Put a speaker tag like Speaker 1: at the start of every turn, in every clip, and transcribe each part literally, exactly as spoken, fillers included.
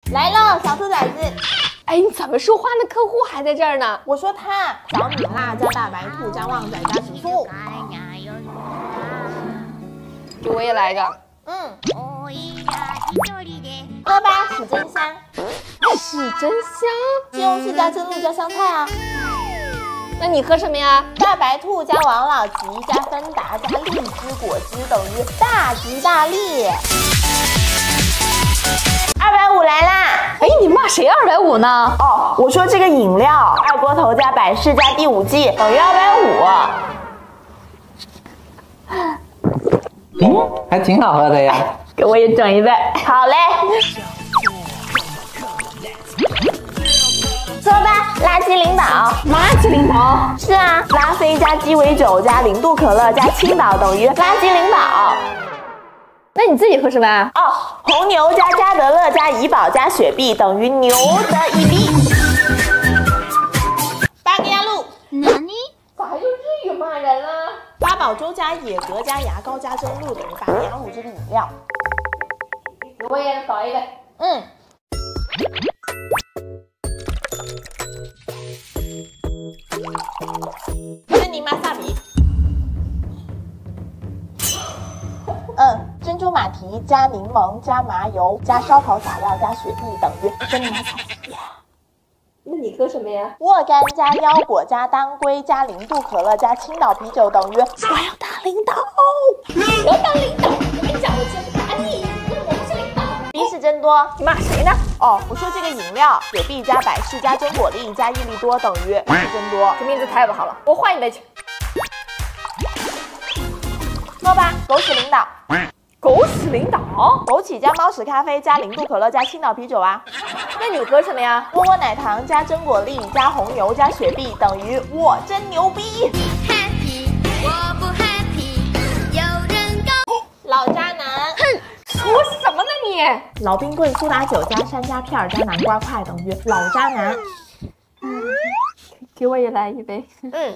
Speaker 1: 来喽，小兔崽子！
Speaker 2: 哎，你怎么说话？那客户还在这儿呢。
Speaker 1: 我说他，小米辣加大白兔加旺仔加紫苏。
Speaker 2: 给我也来一个。
Speaker 1: 嗯。喝吧，史真香。
Speaker 2: 史真香。
Speaker 1: 西红柿加蒸鹿加香菜啊。
Speaker 2: 那你喝什么呀？
Speaker 1: 大白兔加王老吉加芬达加荔枝果汁等于大吉大利。二百五来啦！
Speaker 2: 哎，你骂谁二百五呢？
Speaker 1: 哦，我说这个饮料，二锅头加百事加第五季等于二百
Speaker 3: 五。嗯，还挺好喝的呀。
Speaker 1: 给我也整一杯。好嘞。喝吧，垃圾领导。
Speaker 2: 垃圾领导？
Speaker 1: 是啊，拉菲加鸡尾酒加零度可乐加青岛等于垃圾领导。
Speaker 2: 那你自己喝什么呀？
Speaker 1: 哦，红牛加加德乐加怡宝加雪碧等于牛的一逼。八个鸭路。
Speaker 2: 哪里？咋用日语骂人啊？
Speaker 1: 八宝粥加野格加牙膏加蒸露等于八个鸭路这个饮料。
Speaker 2: 给我也搞一杯。
Speaker 1: 嗯。珍妮玛萨比。嗯，珍珠马蹄加柠檬加麻油加烧烤撒料加雪碧等于珍妮玛萨比。
Speaker 2: 那你喝什么呀？
Speaker 1: 沃柑加腰果加当归加零度可乐加青岛啤酒等于我要当领导。
Speaker 2: 我要当领导！我跟你讲，我今天打你，我不是领导。
Speaker 1: 鼻屎真多，
Speaker 2: 你骂谁呢？
Speaker 1: 哦，我说这个饮料，雪碧加百事加真果粒加益力多等于鼻屎真多。
Speaker 2: 这名字太不好了，我换一杯去。
Speaker 1: 喝吧，狗屎领导。
Speaker 2: 狗屎领导？
Speaker 1: 枸杞加猫屎咖啡加零度可乐加青岛啤酒啊。
Speaker 2: 那你喝什么呀？
Speaker 1: 窝窝奶糖加真果粒加红牛加雪碧等于我真牛逼。
Speaker 4: happy 我不 happy 有人告
Speaker 1: 老渣男。
Speaker 2: 哼，说什么呢你？
Speaker 1: 老冰棍苏打酒加山楂片加南瓜块等于老渣男。
Speaker 2: 嗯，给我也来一杯。
Speaker 1: 嗯。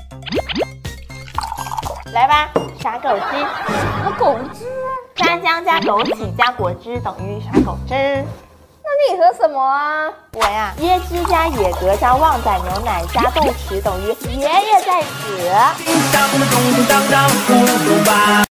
Speaker 1: 来吧，傻狗汁。
Speaker 2: 啥狗汁？
Speaker 1: 沙姜加枸杞加果汁等于傻狗汁。
Speaker 2: 那你喝什么啊？
Speaker 1: 我呀，椰汁加野格加旺仔牛奶加豆豉等于爷爷在此。